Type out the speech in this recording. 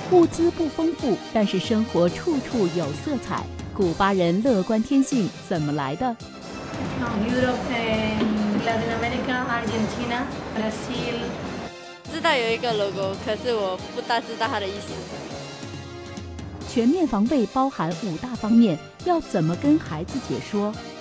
物资不丰富，但是生活处处有色彩。古巴人乐观天性怎么来的？ Europe, Latin America, Argentina, Brazil。 知道有一个 logo， 可是我不大知道它的意思。 全面防备包含5大方面，要怎么跟孩子解说？